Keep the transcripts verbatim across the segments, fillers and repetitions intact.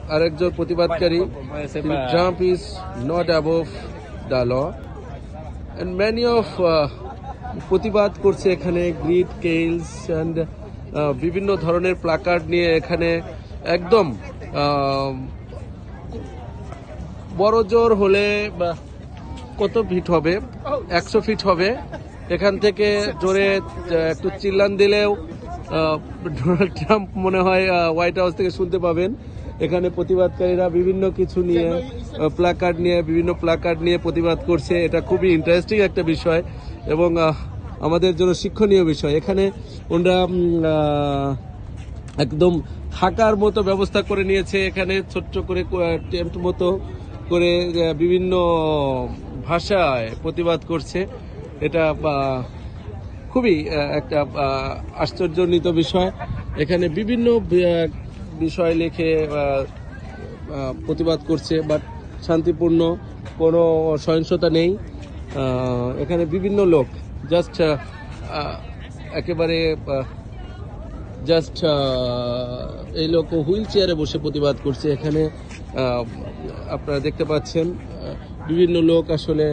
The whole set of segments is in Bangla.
আরেকজন প্রতিবাদকারী, Trump is not above the law, and many of প্রতিবাদ করছে এখানে গ্রিড কেইলস অ্যান্ড বিভিন্ন ধরনের প্লাকার্ড নিয়ে এখানে একদম বড় জোর হলে কত ফিট হবে, একশো ফিট হবে, এখান থেকে জোরে একটু চিল্লান দিলেও ডোনাল্ড ট্রাম্প মনে হয় হোয়াইট হাউস থেকে শুনতে পাবেন। এখানে প্রতিবাদকারীরা বিভিন্ন কিছু নিয়ে প্লাকার্ড নিয়ে বিভিন্ন প্লাকার্ড নিয়ে প্রতিবাদ করছে। এটা খুবই ইন্টারেস্টিং একটা বিষয় এবং আমাদের জন্য শিক্ষণীয় বিষয়। এখানে ওনারা একদম থাকার মতো ব্যবস্থা করে নিয়েছে, এখানে ছোট্ট করে টেন্ট মতো করে বিভিন্ন ভাষায় প্রতিবাদ করছে। এটা খুবই একটা আশ্চর্যজনিত বিষয়। এখানে বিভিন্ন বিষয় লিখে প্রতিবাদ করছে, বাট শান্তিপূর্ণ, কোনো সহিংসতা নেই। এখানে বিভিন্ন লোক জাস্ট একেবারে জাস্ট এই লোক হুইল চেয়ারে বসে প্রতিবাদ করছে। এখানে আপনারা দেখতে পাচ্ছেন বিভিন্ন লোক আসলে।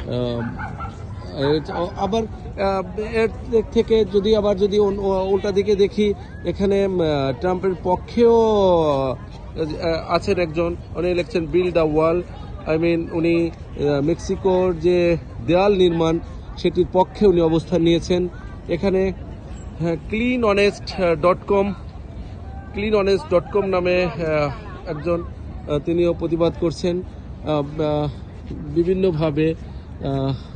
আবার এর থেকে যদি আবার যদি উল্টা দিকে দেখি, এখানে ট্রাম্পের পক্ষেও আছেন একজন, উনি লিখছেন build the wall. I mean উনি মেক্সিকোর যে দেয়াল নির্মাণ সেটির পক্ষে উনি অবস্থান নিয়েছেন। এখানে clean honest dot com clean honest dot com নামে একজন, তিনিও প্রতিবাদ করছেন বিভিন্নভাবে।